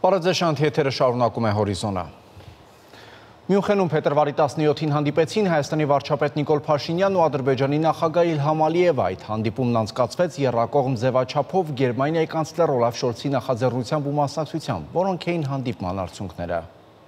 Պարաձեշանթ եթերը շարունակում է հորիզոնը։ Մյունխենում փետրվարի 17-ին հանդիպեցին Հայաստանի վարչապետ Նիկոլ Փաշինյանն ու Ադրբեջանի նախագահ Իլհամ Ալիևը։ Այդ հանդիպումն անցկացվեց եռակողմ ձևաչափով Գերմանիայի կանցլեր Օլաֆ Շոլցի նախաձեռնությամբ ու մասնակցությամբ, որոնք էին հանդիպման արդյունքները։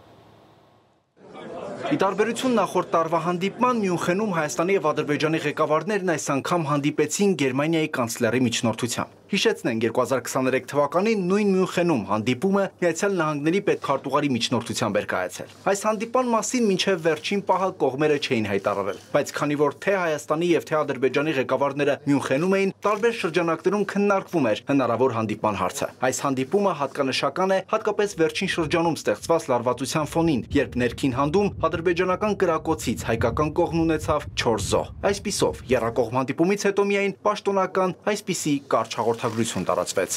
Ի տարբերություն նախորդ տարվա հանդիպման, Մյունխենում Հայաստանի և Ադրբեջանի ղեկավարներն այս անգամ հանդիպեցին Գերմանիայի կանցլերի միջնորդությամբ։ Հիշեցնենք 2023 թվականին նույն Մյունխենում հանդիպումը Միացյալ Նահանգների պետքարտուղարի միջնորդությամբ էր կայացել։ Այս հանդիպման մասին մինչև վերջին պահը կողմերը չէին հայտարարել, բայց քանի որ թե Հայաստանի և թե Ադրբեջանի ղեկավարները Մյունխենում էին, տարբեր շրջանակներում քննարկվում էր հնարավոր հանդիպման հարցը։ Այս հանդիպումը հատկանշական է հատկապես վերջին շրջանում ստեղծված լարվածության ֆոնին, երբ ներքին հանդում ադրբեջանական կրակոցից հայկական կողմն ունեցավ 4 զոհ։ Այսպիսով, եռակողմ հանդիպումից հետո միայն պաշտոնական այսպիսի կարճ հաղորդագրություն տարածվեց։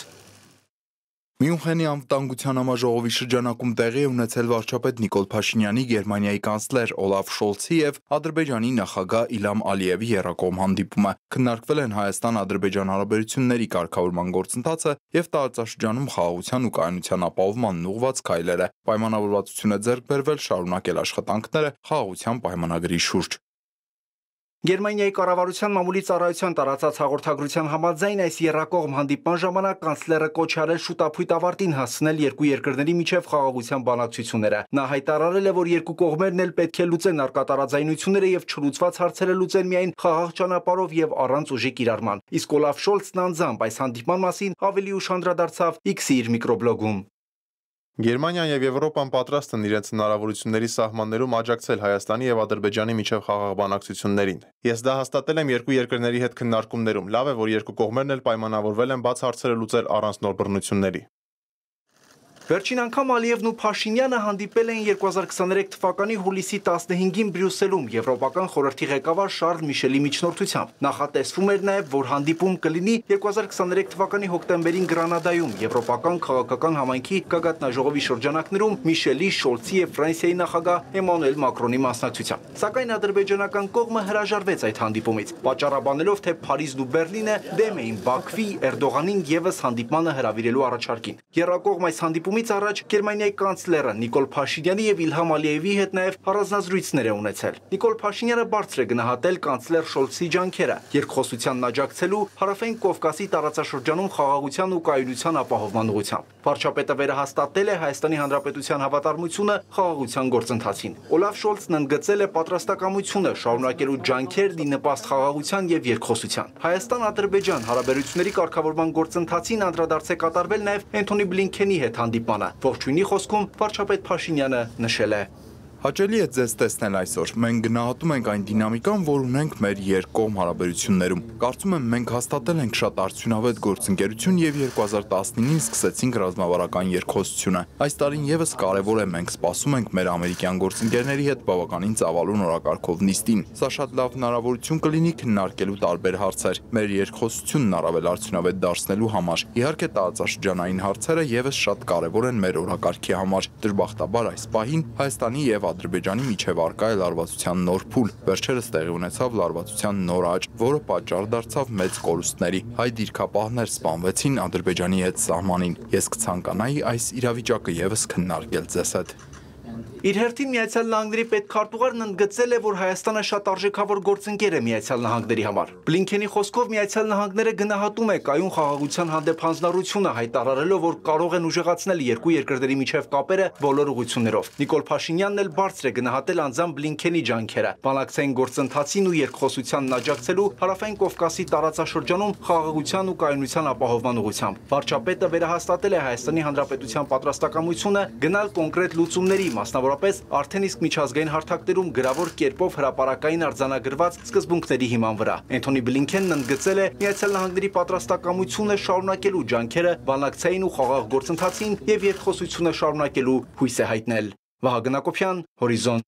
Մյունխենի անվտանգության համաժողովի շրջանակում տեղի է ունեցել վարչապետ Նիկոլ Փաշինյանի, Գերմանիայի կանցլեր Օլաֆ Շոլցի և Ադրբեջանի նախագահ Իլհամ Ալիևի եռակողմ հանդիպումը։ Քննարկվել են Հայաստան-Ադրբեջան հարաբերությունների կարգավորման գործընթացը և տարածաշրջանում խաղաղության ու կայունության ապահովմանն ուղղված քայլերը։ Պայմանավորվածություն է ձեռք բերվել շարունակել աշխատանքները խաղաղության պայմանագրի շուրջ։ Գերմանիայի կառավարության մամուլի ծառայության տարածած հաղորդագրության համաձայն այս եռակողմ հանդիպման ժամանակ կանցլերը կոչ արել շուտափույթ ավարտին հասցնել երկու երկրների միջև խաղաղության բանակցությունները։ Նա հայտարարել է, որ երկու կողմերն էլ պետք է լուծեն առկատարաձայնությունները եւ չլուծված հարցերը լուծեն միայն խաղաղ ճանապարհով եւ առանց ուժի կիրառման։ Իսկ Օլաֆ Շոլցն անձամբ այս հանդիպման մասին ավելի ուշ անդրադարձավ X-ի իր միկրոբլոգում։ Գերմանիան և Եվրոպան պատրաստ են իրենց հնարավորությունների սահմաններում աջակցել Հայաստանի և Ադրբեջանի միջև խաղաղ բանակցություններին։ Ես դա հաստատել եմ երկու երկրների հետ քննարկումներում։ Լավ է, որ երկու կողմերն էլ պայմանավորվել են բաց հարցերը լուծել առանց նոր բռնությունների։ Վերջին անգամ Ալիևն ու Փաշինյանը հանդիպել էին 2023 թվականի հուլիսի 15-ին Բրյուսելում Եվրոպական խորհրդի ղեկավար Շարլ Միշելի միջնորդությամբ։ Նախատեսվում էր նաև, որ հանդիպում կլինի 2023 թվականի հոկտեմբերին Գրանադայում Եվրոպական քաղաքական համայնքի գագաթնաժողովի շրջանակներում Միշելի, Շոլցի և Ֆրանսիայի նախագահ Էմանուել Մակրոնի մասնակցությամբ։ Սակայն ադրբեջանական կողմը հրաժարվեց այդ հանդիպումից, պատճառաբանելով, թե Փարիզն ու Բեռլինը դեմ էին Բաքվի, Էրդողանին ևս հանդիպմանը հրավիրելու առաջարկին։ Եռակողմ այս հանդիպումից առաջ Գերմանիայի կանցլերը Նիկոլ Փաշինյանի և Իլհամ Ալիևի հետ նաև առանձնազրույցներ է ունեցել։ Նիկոլ Փաշինյանը բարձր է գնահատել կանցլեր Շոլցի ջանքերը երկխոսությանն աջակցելու Հարավային Կովկասի տարածաշրջանում խաղաղության ու կայունության ապահովման ուղղությամբ։ Վարչապետը վերահաստատել է Հայաստանի Հանրապետության հավատարմությունը խաղաղության գործընթացին։ Օլաֆ Շոլցն ընդգծել է պատրաստակամությունը շարունակելու ջանքերն ի նպաստ խաղաղության և երկխոսության։ Հայաստան-Ադրբեջան հարաբերությունների կարգավորման գործընթացին անդրադարձ է կատարվել նաև Էնթոնի Բլինքենի հետ հանդիպմանը։ Ողջույնի խոսքում վարչապետ Փաշինյանը նշել է. Հաճելի է ձեզ տեսնել այսօր։ Մենք գնահատում ենք այն դինամիկան, որ ունենք մեր երկկողմ հարաբերություններում։ Կարծում եմ, մենք հաստատել ենք շատ արդյունավետ գործընկերություն և 2019-ին սկսեցինք ռազմավարական երկխոսությունը։ Այս տարին ևս կարևոր է, մենք սպասում ենք մեր ամերիկյան գործընկերների հետ բավականին ծավալուն օրակարգով նիստին։ Սա շատ լավ հնարավորություն կլինի քննարկելու տարբեր հարցեր, մեր երկխոսությունն առավել արդյունավետ դարձնելու համար։ Իհարկե, տարածաշրջանային հարցերը ևս շատ կարևոր են մեր օրակարգի համար։ Դժբախտաբար այս պահին Հայաստանի և Ադրբեջանի միջև առկա է լարվածության նոր փուլ։ Վերջերս տեղի ունեցավ լարվածության նոր աճ, որը պատճառ դարձավ մեծ կորուստների։ Հայ դիրքապահներ սպանվեցին Ադրբեջանի հետ սահմանին։ Ես կցանկանայի այս իրավիճակը ևս քննարկել ձեզ հետ։ Իր հերթին Միացյալ Նահանգների պետքարտուղարն ընդգծել է, որ Հայաստանը շատ արժեքավոր գործընկեր է Միացյալ Նահանգների համար։ Բլինքենի խոսքով Միացյալ Նահանգները գնահատում է կայուն խաղաղության հանդեպ հանձնառությունը, հայտարարելով, որ կարող են ուժեղացնել երկու երկրների միջև կապերը բոլոր ուղղություններով։ Նիկոլ Փաշինյանն էլ բարձր է գնահատել անձամբ Բլինքենի ջանքերը բանակցային գործընթացին ու երկխոսությանն աջակցելու Հարավային Կովկասի տարածաշրջանում խաղաղության ու կայունության ապահովման ուղղությամբ։ Վարչապետը վերահաստատել է Հայաստանի Հանրապետության պատրաստակամությունը գնալ կոնկրետ լուծումների, մասնավորապես արդեն իսկ միջազգային հարթակներում գրավոր կերպով հրապարակային արձանագրված սկզբունքների հիման վրա։ Էնթոնի Բլինքենն ընդգծել է Միացյալ Նահանգների պատրաստակամությունը շարունակելու ջանքերը բանակցային ու խաղաղ գործընթացին և երկխոսությունը շարունակելու հույս է հայտնել։ Վահագն Հակոբյան, Հորիզոն։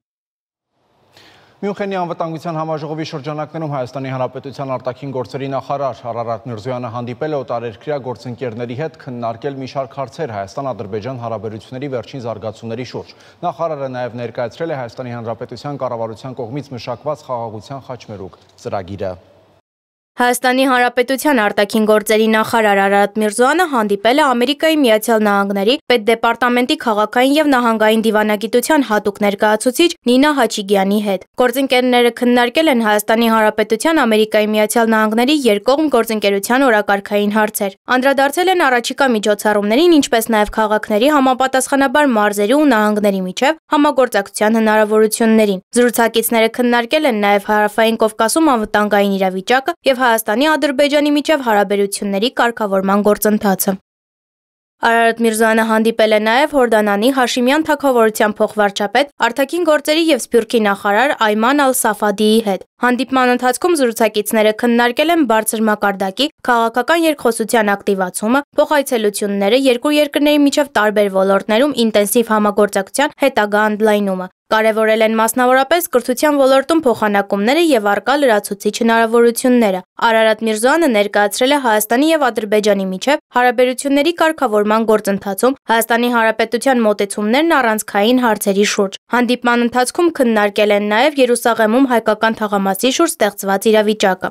Մյունխենի անվտանգության համաժողովի շրջանակներում Հայաստանի Հանրապետության արտաքին գործերի նախարար Արարատ Միրզոյանը հանդիպել է օտարերկրյա գործընկերների հետ քննարկել մի շարք հարցեր Հայաստան-Ադրբեջան հարաբերությունների վերջին զարգացումների շուրջ։ Նախարարը նաև ներկայացրել է Հայաստանի Հանրապետության կառավարության կողմից մշակված խաղաղության խաչմերուկ ծրագիրը։ Հայաստանի Հանրապետության արտաքին գործերի նախարար Արարատ Միրզոյանը հանդիպել է Ամերիկայի Միացյալ Նահանգների պետդեպարտամենտի քաղաքային եւ նահանգային դիվանագիտության հատուկ ներկայացուցիչ Նինա Հաչիգյանի հետ։ Գործընկերները քննարկել են Հայաստանի Հանրապետության Ամերիկայի Միացյալ Նահանգների երկկողմ գործընկերության օրակարգային հարցեր։ Անդրադարձել են առաջիկա միջոցառումներին, ինչպես նաեւ քաղաքների համապատասխանաբար մարզերի ու նահանգների միջև համագործակցության հնարավորություններին։ Զրուցակիցները քննարկել են նաեւ Հարավային Կովկասում անվտանգային իրավիճակը եւ Հայաստանի Ադրբեջանի միջև հարաբերությունների կարգավորման գործընթացը։ Արարատ Միրզոյանը հանդիպել է նաև Հորդանանի Հաշիմյան թագավորության փոխվարչապետ, արտաքին գործերի եւ Սփյուռքի նախարար Այման Ալ-Սաֆադիի հետ։ Հանդիպման ընթացքում զրուցակիցները քննարկել են բարձր մակարդակի քաղաքական երկխոսության ակտիվացումը, փոխայցելությունները, երկու երկրների միջև տարբեր ոլորտներում ինտենսիվ համագործակցության հետագա ընդլայնումը։ Կարևորել են մասնավորապես կրթության ոլորտում փոխանակումները եւ առկա լրացուցիչ հնարավորությունները։ Արարատ Միրզոյանը ներկայացրել է Հայաստանի եւ Ադրբեջանի միջև հարաբերությունների կարգավորման գործընթացում Հայաստանի Հանրապետության մոտեցումներն առանցքային հարցերի շուրջ։ Հանդիպման ընթացքում քննարկել են նաեւ Երուսաղեմում հայկական թաղամասի շուրջ ստեղծված իրավիճակը։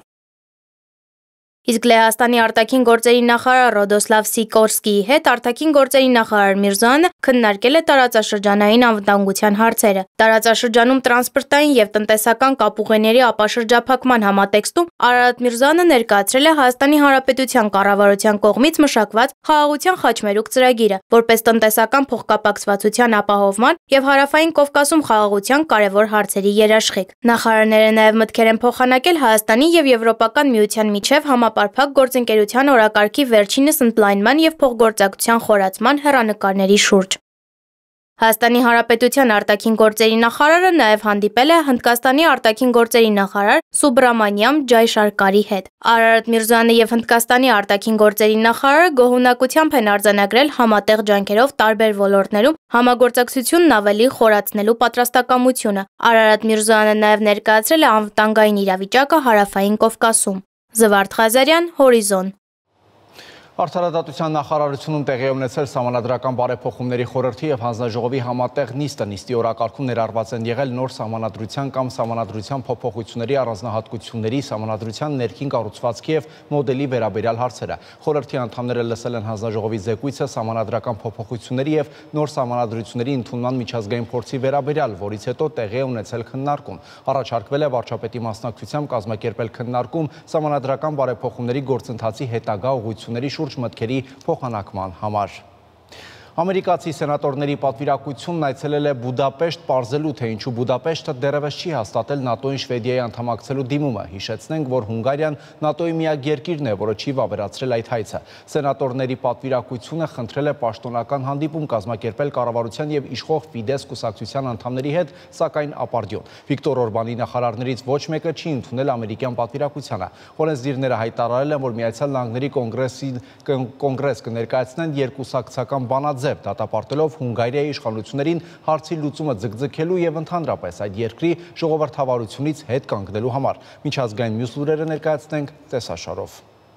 Իսկ Լեհաստանի արտաքին գործերի նախարար Ռոդոսլավ Սիկորսկիի հետ արտաքին գործերի նախարար Միրզոյանը քննարկել է տարածաշրջանային անվտանգության հարցերը։ Տարածաշրջանում տրանսպորտային եւ տնտեսական կապուղիների ապաշրջափակման համատեքստում Արարատ Միրզոյանը ներկայացրել է Հայաստանի Հանրապետության կառավարության կողմից մշակված խաղաղության խաչմերուկ ծրագիրը, որպես տնտեսական փոխկապակցվածության ապահովման եւ Հարավային Կովկասում խաղաղության կարևոր հարցերի երաշխիք։ Նախարարները նաեւ մտքեր են փոխանակել Հայաստանի եւ Եվրոպական միության միջև համապարփակ գործընկերության օրակարգի վերջինս ընդլայնման եւ փոխգործակցության խորացման հեռանկարների շուրջ։ Հայաստանի Հանրապետության արտաքին գործերի նախարարը նաև հանդիպել է Հնդկաստանի արտաքին գործերի նախարար Սուբրամանիամ Ջայշարկարի հետ։ Արարատ Միրզոյանը եւ Հնդկաստանի արտաքին գործերի նախարարը գոհունակությամբ են արձանագրել համատեղ ջանքերով տարբեր ոլորտներում համագործակցությունն ավելի խորացնելու պատրաստակամությունը։ Արարատ Միրզոյանը նաև ներկայացրել է անվտանգային իրավիճակը Հարավային Կովկասում։ Զվարթ Ղազարյան, Հորիզոն։ Արդարադատության նախարարությունում տեղի ունեցել սահմանադրական բարեփոխումների խորհրդի եւ հանձնաժողովի համատեղ նիստը։ Նիստի օրակարգում ներառված են եղել նոր սահմանադրության կամ սահմանադրության փոփոխությունների առանձնահատկությունների, սահմանադրության ներքին կառուցվածքի եւ մոդելի վերաբերյալ հարցերը։ Խորհրդի անդամները լսել են հանձնաժողովի զեկույցը սահմանադրական փոփոխությունների եւ նոր սահմանադրությունների ընդունման միջազգային փորձի վերաբերյալ, որից հետո տեղի է ունեցել քննարկում։ Առաջարկվել է վարչապետի մասնակցությամբ կազմակերպել քննարկում սահմանադրական բարեփոխումների գործընթացի հետագա ուղղությունների շուրջ մտքերի փոխանակման համար։ Ամերիկացի սենատորների պատվիրակությունն այցելել է Բուդապեշտ պարզելու, թե ինչու Բուդապեշտը դեռևս չի հաստատել ՆԱՏՕ-ին Շվեդիայի անդամակցելու դիմումը։ Հիշեցնենք, որ Հունգարիան ՆԱՏՕ-ի միակ երկիրն է, որը չի վավերացրել այդ հայցը։ Սենատորների պատվիրակությունը խնդրել է պաշտոնական հանդիպում կազմակերպել կառավարության եւ իշխող Ֆիդես կուսակցության անդամների հետ, սակայն ապարդյուն։ Վիկտոր Օրբանի նախարարներից ոչ մեկը չի ընդունել ամերիկյան պատվիրակությանը։ Օրենսդիրները հայտարարել են, որ Միացյալ Նահանգների կոնգրես կներկայացնեն երկուսակցական բանաձև, դատապարտելով Հունգարիայի իշխանություններին հարցի լուծումը ձգձգելու եւ ընդհանրապես այդ երկրի ժողովրդավարությունից հետ կանգնելու համար։ Միջազգային մյուս լուրերը ներկայացնենք տեսաշարով։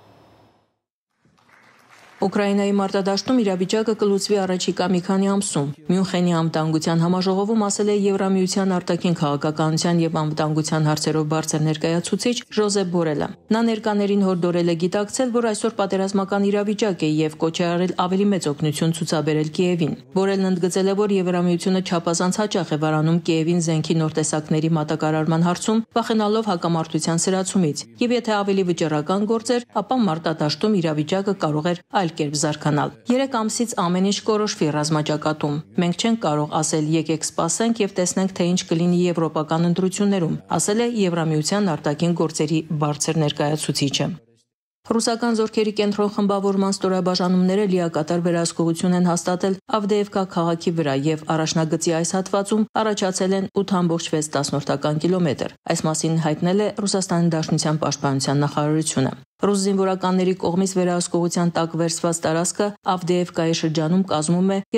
Ուկրաինայի մարտադաշտում իրավիճակը կլուծվի առաջիկա մի քանի ամսում։ Մյունխենի անվտանգության համաժողովում ասել է Եվրամիության արտաքին քաղաքականության եւ անվտանգության հարցերով բարձր ներկայացուցիչ Ժոզեփ Բորելը։ Նա ներկաներին հորդորել է գիտակցել, որ այսօր պատերազմական իրավիճակ է եւ կոչ է արել ավելի մեծ օգնություն ցուցաբերել Կիևին։ Բորելն ընդգծել է, որ Եվրամիությունը չափազանց հաճախ է վարանում Կիևին զենքի նոր տեսակների մատակարարման հարցում, վախենալով հակամարտության սրացումից, եւ եթե ավելի վճռական գործեր, ապա մարտադաշտում իրավիճակը կարող էր այլ կերպ զարգանալ։ 3 ամսից ամեն ինչ կորոշվի ռազմաճակատում։ Մենք չենք կարող ասել եկեք սպասենք եւ տեսնենք թե ինչ կլինի եվրոպական ընտրություններում, ասել է Եվրամիության արտաքին գործերի բարձր ներկայացուցիչը։ Ռուսական զորքերի կենտրոն խմբավորման ստորաբաժանումները լիակատար վերահսկողություն են հաստատել Ավդեևկա քաղաքի վրա եւ առաջնագծի այս հատվածում առաջացել են 8.6 կիլոմետր։ Այս մասին հայտնել է Ռուսաստանի Դաշնության պաշտպանության նախարարությունը։ Ռուս զինվորականների կողմից վերահսկողության տակ վերցված տարածքը Ավդեևկայի շրջանում կազմում է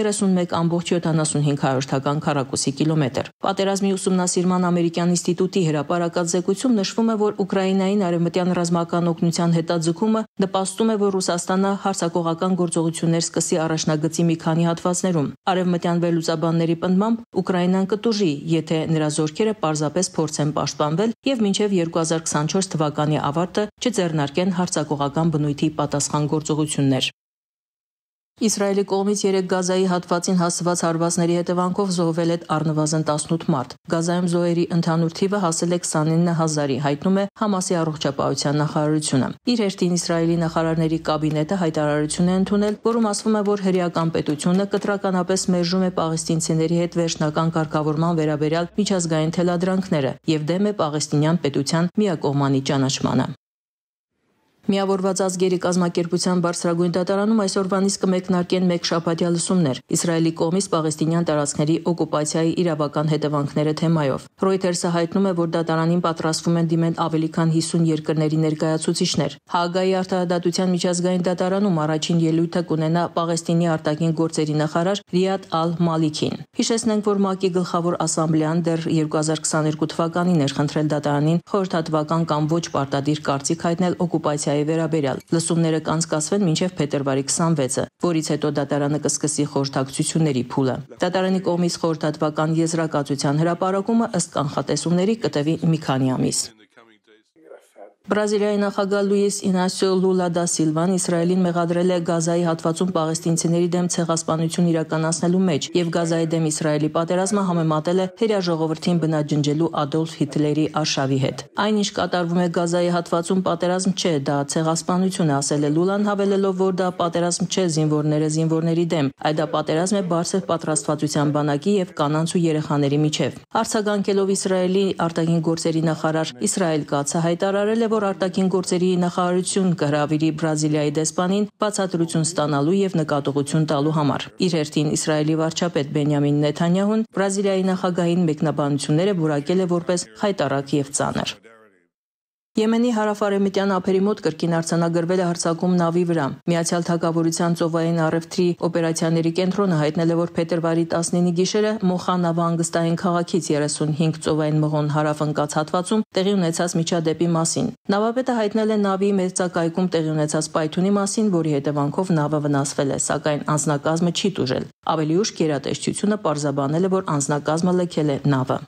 31.75 քառակուսի կիլոմետր։ Պատերազմի ուսումնասիրման ամերիկյան ինստիտուտի հրապարակած զեկույցում նշվում է, որ Ուկրաինային արևմտյան ռազմական օգնության հետաձգումը նպաստում է, որ Ռուսաստանը հարձակողական գործողություններ սկսի առաջնագծի մի քանի հատվածներում։ Արևմտյան վերլուծաբանների պնդմամբ Ուկրաինան կտուժի, եթե նրա զորքերը պարզապես փորձեն պաշտպանվել եւ մինչեւ 2024 թվականի ավարտը չձեռնարկեն հարձակողական բնույթի պատասխան գործողություններ։ Իսրայելի կողմից 3 Գազայի հատվածին հասցված հարվածների հետևանքով զոհվել է առնվազն 18 մարդ։ Գազայում զոհերի ընդհանուր թիվը հասել է 29,000-ի, հայտնում է Համասի առողջապահության նախարարությունը։ Իր հերթին Իսրայելի նախարարների կաբինետը հայտարարություն է ընդունել, որում ասվում է, որ հրեական պետությունը կտրականապես մերժում է պաղեստինցիների հետ վերջնական կարգավորման վերաբերյալ միջազգային թելադրանքները եւ դեմ է պաղեստինյան պետության միակողմանի ճանաչմանը։ Միավորված ազգերի կազմակերպության բարձրագույն դատարանում այսօրվանից կմեկնարկեն մեկ շաբաթյա լսումներ Իսրայելի կողմից պաղեստինյան տարածքների օկուպացիայի իրավական հետևանքները թեմայով։ Reuters-ը հայտնում է, որ դատարանին պատրաստվում են դիմել ավելի քան 50 երկրների ներկայացուցիչներ։ Հաագայի արտահայտության միջազգային դատարանում առաջին ելույթը կունենա Պաղեստինի արտաքին գործերի նախարար Ռիադ Ալ-Մալիքին։ Հիշեցնենք, որ ՄԱԿ-ի գլխավոր ասամբլեան դեռ 2022 թվականին էր խնդրել դատարանին խորհրդատվական կամ ոչ պարտադիր կարծիք հայտնել օկուպացիայի վերաբերյալ։ Լսումները կանցկացվեն մինչև փետրվարի 26-ը, որից հետո դատարանը կսկսի խորհրդակցությունների փուլը։ Դատարանի կողմից խորհրդատվական եզրակացության հրապարակումը ըստ կանխատեսումների կտևի մի քանի ամիս։ Բրազիլիայի նախագահ Լուիս Ինասիո Լուլա դա Սիլվան Իսրայելին մեղադրել է Գազայի հատվածում պաղեստինցիների դեմ ցեղասպանություն իրականացնելու մեջ եւ Գազայի դեմ Իսրայելի պատերազմը համեմատել է հերյա ժողովրդին բնաջնջելու Ադոլֆ Հիտլերի արշավի հետ։ Այնինչ կատարվում է Գազայի հատվածում պատերազմ չէ, դա ցեղասպանություն է, ասել է Լուլան, հավելելով, որ դա պատերազմ չէ զինվորները զինվորների դեմ, այլ դա պատերազմ է բարձր պատրաստվածության բանակի եւ կանանց ու երեխաների միջև։ Արձագանքելով Իսրայելի արտաքին գործերի նախարար Իսրայել Կացը հայտարարել է, որ արտաքին գործերի նախարարություն կհրավիրի Բրազիլիայի դեսպանին բացատրություն ստանալու եւ նկատողություն տալու համար։ Իր հերթին Իսրայելի վարչապետ Բենյամին Նեթանյահուն Բրազիլիայի նախագահին մեկնաբանությունները որակել է որպես խայտառակ եւ ծանր։ Եմենի հարավ-արևմտյան ափերի մոտ կրկին արձանագրվել է հարձակում նավի վրա։ Միացյալ Թագավորության ծովային առևտրի օպերացիաների կենտրոնը հայտնել է, որ փետրվարի 19-ի գիշերը Մոխա նավահանգստային քաղաքից 35 ծովային մղոն հարավ-ընկած հատվածում տեղի ունեցած միջադեպի մասին։ Նավապետը հայտնել է նավի մերձակայքում տեղի ունեցած պայթյունի մասին, որի հետևանքով նավը վնասվել է, սակայն անձնակազմը չի տուժել։ Ավելի ուշ գերատեսչությունը պարզաբանել է, որ անձնակազմը լքել է նավը։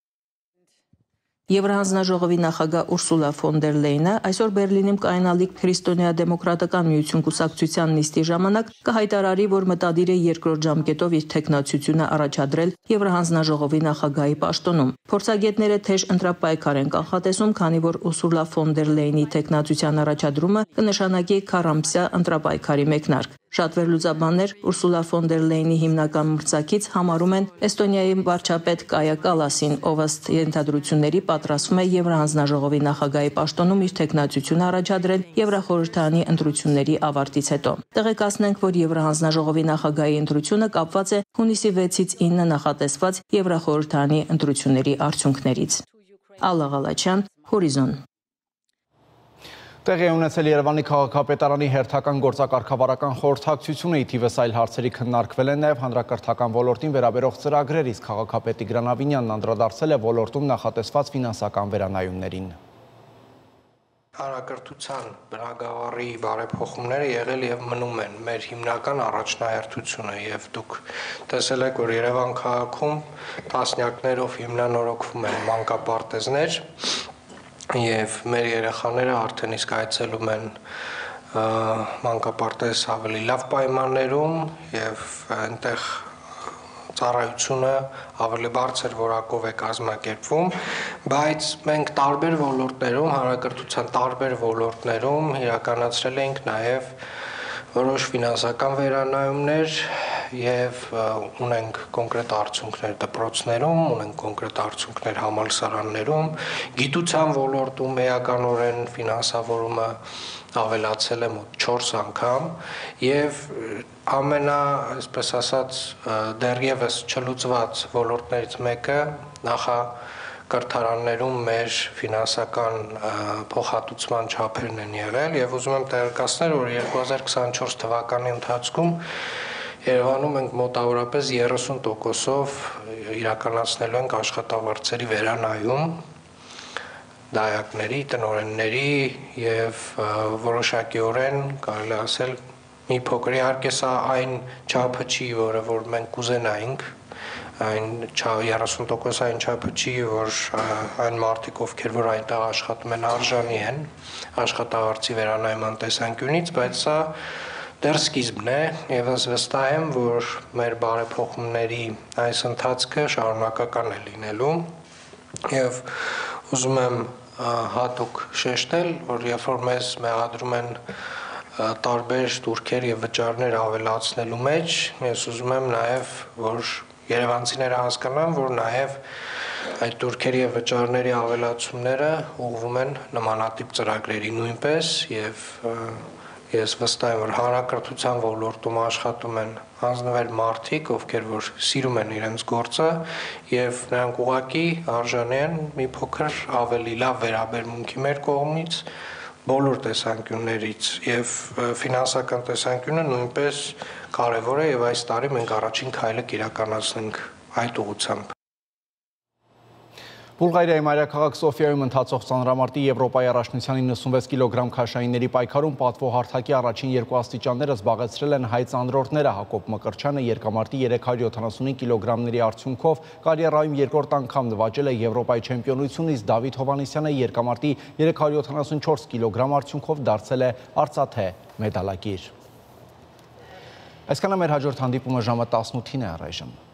Եվրահանձնաժողովի նախագահ Ուրսուլա ֆոն դեր Լեյնը այսօր Բերլինում կայանալիք Քրիստոնեա-դեմոկրատական միություն կուսակցության նիստի ժամանակ կհայտարարի, որ մտադիր է երկրորդ ժամկետով իր թեկնածությունը առաջադրել Եվրահանձնաժողովի նախագահի պաշտոնում։ Փորձագետները թեժ ընտրապայքար են կանխատեսում, քանի որ Ուրսուլա ֆոն դեր Լեյնի թեկնածության առաջադրումը կնշանակի 4 ամսյա ընտրապայքարի մեկնարկ։ Շատ վերլուծաբաններ Ուրսուլա ֆոն դեր Լեյնի հիմնական մրցակից համարում են Էստոնիայի վարչապետ Կայա Կալասին, ով ըստ ենթադրությունների պատրաստվում է Եվրահանձնաժողովի նախագահի պաշտոնում իր թեկնածությունը առաջադրել Եվրախորհրդարանի ընտրությունների ավարտից հետո։ Տեղեկացնենք, որ Եվրահանձնաժողովի նախագահի ընտրությունը կապված է հունիսի 6-ից 9 նախատեսված Եվրախորհրդարանի ընտրությունների արդյունքներից։ Ալլա Ղալաչյան, Հորիզոն։ Տեղի ունեցել Երևանի քաղաքապետարանի հերթական գործակարգավարական խորհրդակցությունը, ի թիվս այլ հարցերի քննարկվել են նաև հանրակրթական ոլորտին վերաբերող ծրագրեր, իսկ քաղաքապետի Գրանավինյանն անդրադարձել է ոլորտում նախատեսված ֆինանսական վերանայումներին։ Հանրակրթության բնագավառի բարեփոխումները եղել եւ մնում են մեր հիմնական առաջնահերթությունը եւ դուք տեսել եք, որ Երևան քաղաքում տասնյակներով հիմնանորոգվում են մանկապարտեզներ եւ մեր երեխաները արդեն իսկ այցելում են մանկապարտեզ ավելի լավ պայմաններում եւ այնտեղ ծառայությունը ավելի բարձր որակով է կազմակերպվում, բայց մենք տարբեր ոլորտներում, հանրակրթության տարբեր ոլորտներում իրականացրել ենք նաեւ որոշ ֆինանսական վերանայումներ եւ ունենք կոնկրետ արդյունքներ դպրոցներում, ունենք կոնկրետ արդյունքներ համալսարաններում, գիտության ոլորտում էականորեն ֆինանսավորումը ավելացել է մոտ 4 անգամ եւ այսպես ասած դեռևս չլուծված ոլորտներից մեկը կրթարաններում մեր ֆինանսական փոխհատուցման չափերն են եղել եւ ուզում եմ տեղեկացնել, որ 2024 թվականի ընթացքում Երևանում ենք մոտավորապես 30%-ով իրականացնելու ենք աշխատավարձերի վերանայում դայակների, տնօրենների եւ որոշակիորեն կարելի ասել մի փոքր իհարկե սա այն չափը չի, որ մենք կուզենայինք, այն 30%-ային չափը չի, որ այն մարդիկ, ովքեր որ այնտեղ աշխատում են, արժանի են աշխատավարձի վերանայման տեսանկյունից, բայց սա դեռ սկիզբն է եւ ես վստահ եմ, որ մեր բարեփոխումների այս ընթացքը շարունակական է լինելու եւ ուզում եմ հատուկ շեշտել, որ երբ որ մեզ մեղադրում են տարբեր տուրքեր եւ վճարներ ավելացնելու մեջ, ես ուզում եմ նաեւ, որ երևանցիները հասկանան, որ նաեւ այդ տուրքերի եւ վճարների ավելացումները ուղղվում են նմանատիպ ծրագրերի նույնպես եւ ես վստահ եմ, որ հանրակրթության ոլորտում աշխատում են հանձնվել մարդիկ, ովքեր որ սիրում են իրենց գործը եւ նրանք ուղղակի արժանի են մի փոքր ավելի լավ վերաբերմունքի մեր կողմից բոլոր տեսանկյուններից եւ ֆինանսական տեսանկյունը նույնպես կարեւոր է եւ այս տարի մենք առաջին քայլը կիրականացնենք այդ ուղղությամբ Բուլղարիայի մայրաքաղաք Սոֆիայում ընթացող ծանրամարտի Եվրոպայի առաջնության 96 կիլոգրամ քաշայինների պայքարում պատվո-հարթակի առաջին երկու աստիճանները զբաղեցրել են հայ ծանրորդները Հակոբ Մկրտչյանը երկամարտի 375 կիլոգրամների արդյունքով կարիերայում երկրորդ անգամ նվաճել է Եվրոպայի չեմպիոնություն, իսկ Դավիթ Հովհաննիսյանը երկամարտի 374 կիլոգրամ արդյունքով դարձել է արծաթե մեդալակիր։ Այսքանը մեր հաջորդ հանդիպումը ժամը 18-ին է առայժմ։